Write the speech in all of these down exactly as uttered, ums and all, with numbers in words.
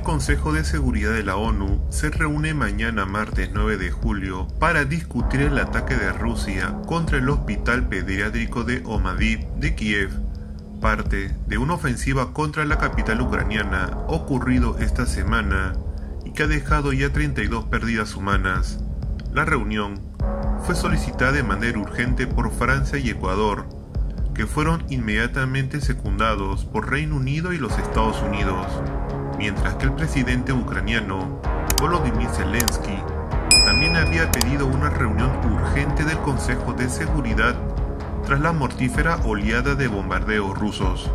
Consejo de Seguridad de la ONU se reúne mañana martes nueve de julio para discutir el ataque de Rusia contra el Hospital Pediátrico de Ohmadiv de Kiev, parte de una ofensiva contra la capital ucraniana ocurrido esta semana y que ha dejado ya treinta y dos pérdidas humanas. La reunión fue solicitada de manera urgente por Francia y Ecuador, que fueron inmediatamente secundados por Reino Unido y los Estados Unidos, mientras que el presidente ucraniano, Volodymyr Zelensky, también había pedido una reunión urgente del Consejo de Seguridad tras la mortífera oleada de bombardeos rusos.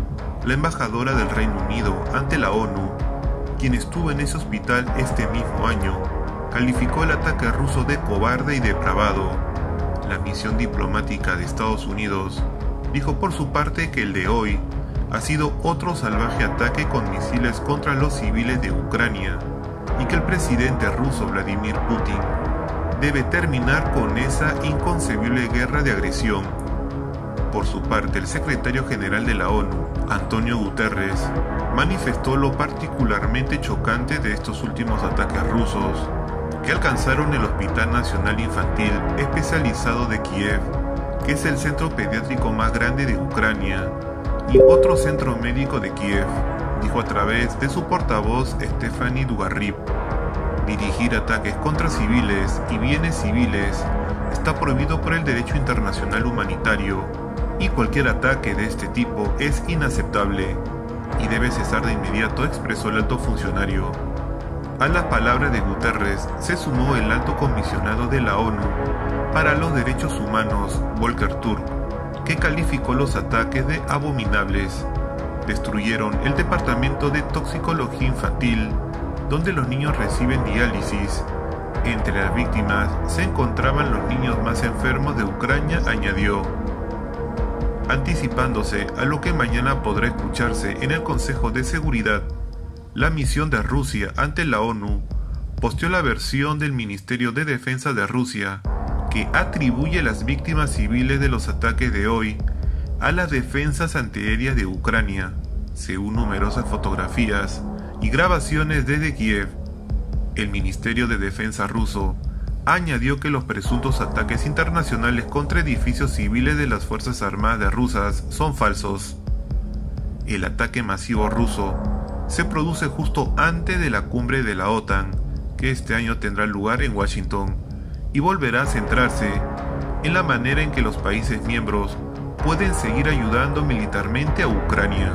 La embajadora del Reino Unido ante la ONU, quien estuvo en ese hospital este mismo año, calificó el ataque ruso de cobarde y depravado. La misión diplomática de Estados Unidos dijo por su parte que el de hoy ha sido otro salvaje ataque con misiles contra los civiles de Ucrania y que el presidente ruso Vladimir Putin debe terminar con esa inconcebible guerra de agresión. Por su parte, el secretario general de la ONU, Antonio Guterres, manifestó lo particularmente chocante de estos últimos ataques rusos, que alcanzaron el Hospital Nacional Infantil Especializado de Kiev, que es el centro pediátrico más grande de Ucrania, y otro centro médico de Kiev, dijo a través de su portavoz Stephanie Dugarryk. Dirigir ataques contra civiles y bienes civiles está prohibido por el derecho internacional humanitario, y cualquier ataque de este tipo es inaceptable y debe cesar de inmediato, expresó el alto funcionario. A las palabras de Guterres se sumó el alto comisionado de la ONU para los Derechos Humanos, Volker Turk, que calificó los ataques de abominables. Destruyeron el departamento de toxicología infantil, donde los niños reciben diálisis. Entre las víctimas se encontraban los niños más enfermos de Ucrania, añadió. Anticipándose a lo que mañana podrá escucharse en el Consejo de Seguridad, la misión de Rusia ante la ONU posteó la versión del Ministerio de Defensa de Rusia, que atribuye las víctimas civiles de los ataques de hoy a las defensas antiaéreas de Ucrania, según numerosas fotografías y grabaciones desde Kiev. El Ministerio de Defensa ruso añadió que los presuntos ataques internacionales contra edificios civiles de las Fuerzas Armadas rusas son falsos. El ataque masivo ruso se produce justo antes de la cumbre de la OTAN, que este año tendrá lugar en Washington, y volverá a centrarse en la manera en que los países miembros pueden seguir ayudando militarmente a Ucrania.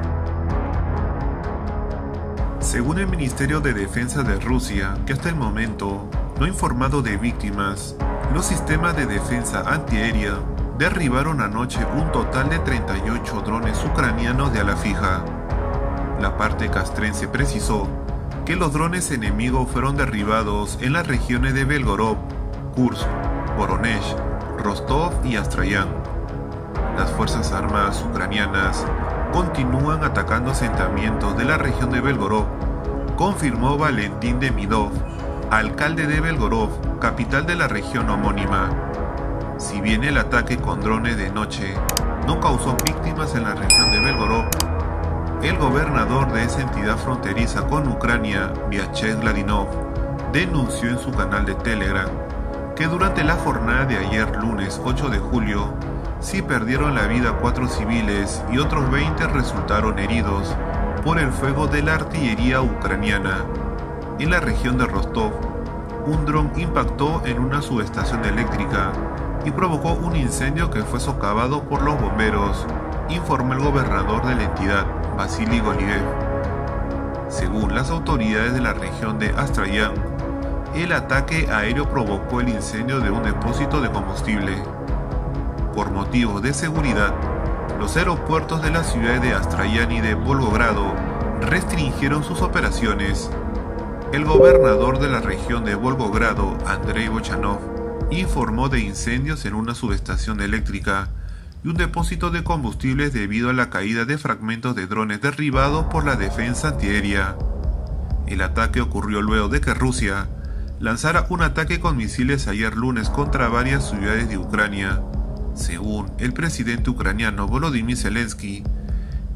Según el Ministerio de Defensa de Rusia, que hasta el momento no ha informado de víctimas, los sistemas de defensa antiaérea derribaron anoche un total de treinta y ocho drones ucranianos de ala fija. La parte castrense precisó que los drones enemigos fueron derribados en las regiones de Belgorod, Kursk, Voronezh, Rostov y Astrayán. Las Fuerzas Armadas ucranianas continúan atacando asentamientos de la región de Belgorod, confirmó Valentín Demidov, alcalde de Belgorod, capital de la región homónima. Si bien el ataque con drones de noche no causó víctimas en la región de Belgorod, el gobernador de esa entidad fronteriza con Ucrania, Vyacheslav Gladinov, denunció en su canal de Telegram que durante la jornada de ayer lunes ocho de julio sí perdieron la vida cuatro civiles y otros veinte resultaron heridos por el fuego de la artillería ucraniana. En la región de Rostov, un dron impactó en una subestación eléctrica y provocó un incendio que fue socavado por los bomberos, informó el gobernador de la entidad, Vasily Goliev. Según las autoridades de la región de Astrayán, el ataque aéreo provocó el incendio de un depósito de combustible. Por motivos de seguridad, los aeropuertos de las ciudades de Astrayán y de Volgogrado restringieron sus operaciones. El gobernador de la región de Volgogrado, Andrei Bochanov, informó de incendios en una subestación eléctrica y un depósito de combustibles debido a la caída de fragmentos de drones derribados por la defensa antiaérea. El ataque ocurrió luego de que Rusia lanzara un ataque con misiles ayer lunes contra varias ciudades de Ucrania. Según el presidente ucraniano Volodymyr Zelensky,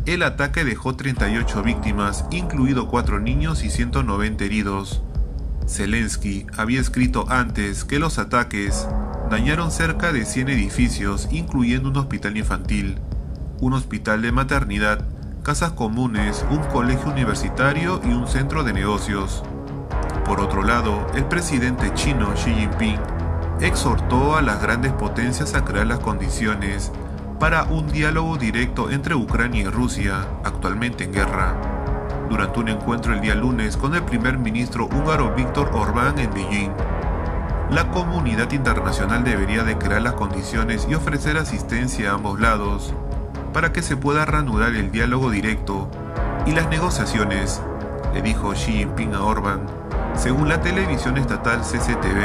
El ataque dejó treinta y ocho víctimas, incluidos cuatro niños y ciento noventa heridos. Zelensky había escrito antes que los ataques dañaron cerca de cien edificios, incluyendo un hospital infantil, un hospital de maternidad, casas comunes, un colegio universitario y un centro de negocios. Por otro lado, el presidente chino Xi Jinping exhortó a las grandes potencias a crear las condiciones para un diálogo directo entre Ucrania y Rusia, actualmente en guerra, durante un encuentro el día lunes con el primer ministro húngaro Viktor Orbán en Beijing. La comunidad internacional debería de crear las condiciones y ofrecer asistencia a ambos lados para que se pueda reanudar el diálogo directo y las negociaciones, le dijo Xi Jinping a Orbán, según la televisión estatal C C T V.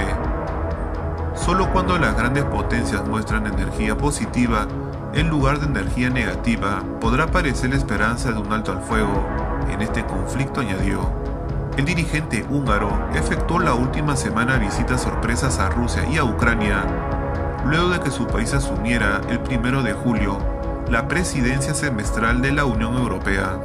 Solo cuando las grandes potencias muestran energía positiva en lugar de energía negativa, podrá aparecer la esperanza de un alto al fuego en este conflicto, añadió. El dirigente húngaro efectuó la última semana visitas sorpresas a Rusia y a Ucrania, luego de que su país asumiera el primero de julio la presidencia semestral de la Unión Europea.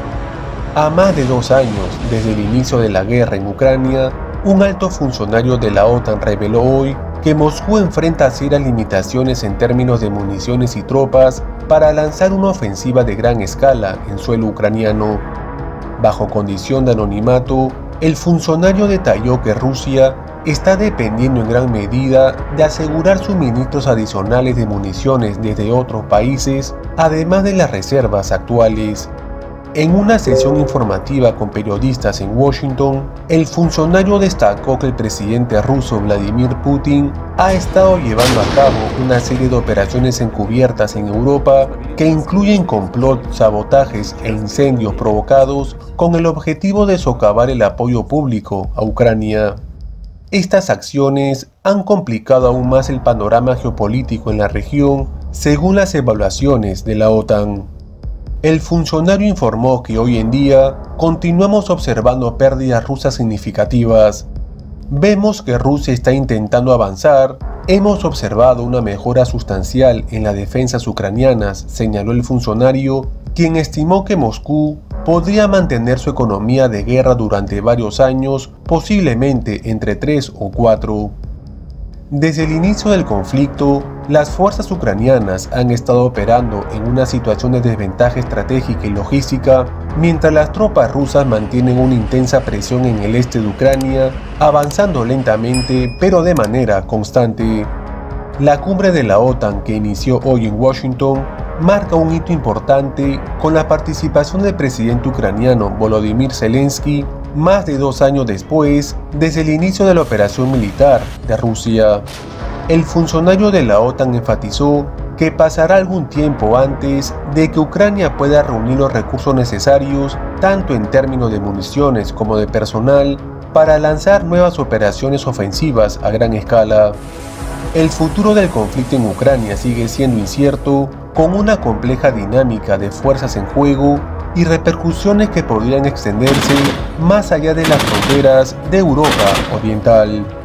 A más de dos años desde el inicio de la guerra en Ucrania, un alto funcionario de la OTAN reveló hoy que Moscú enfrenta serias limitaciones en términos de municiones y tropas para lanzar una ofensiva de gran escala en suelo ucraniano. Bajo condición de anonimato, el funcionario detalló que Rusia está dependiendo en gran medida de asegurar suministros adicionales de municiones desde otros países, además de las reservas actuales. En una sesión informativa con periodistas en Washington, el funcionario destacó que el presidente ruso Vladimir Putin ha estado llevando a cabo una serie de operaciones encubiertas en Europa que incluyen complot, sabotajes e incendios provocados con el objetivo de socavar el apoyo público a Ucrania. Estas acciones han complicado aún más el panorama geopolítico en la región, según las evaluaciones de la OTAN. El funcionario informó que hoy en día continuamos observando pérdidas rusas significativas. Vemos que Rusia está intentando avanzar, hemos observado una mejora sustancial en las defensas ucranianas, señaló el funcionario, quien estimó que Moscú podría mantener su economía de guerra durante varios años, posiblemente entre tres o cuatro. Desde el inicio del conflicto, las fuerzas ucranianas han estado operando en una situación de desventaja estratégica y logística, mientras las tropas rusas mantienen una intensa presión en el este de Ucrania, avanzando lentamente pero de manera constante. La cumbre de la OTAN que inició hoy en Washington marca un hito importante con la participación del presidente ucraniano Volodymyr Zelensky más de dos años después desde el inicio de la operación militar de Rusia. El funcionario de la OTAN enfatizó que pasará algún tiempo antes de que Ucrania pueda reunir los recursos necesarios, tanto en términos de municiones como de personal, para lanzar nuevas operaciones ofensivas a gran escala. El futuro del conflicto en Ucrania sigue siendo incierto, con una compleja dinámica de fuerzas en juego y repercusiones que podrían extenderse más allá de las fronteras de Europa Oriental.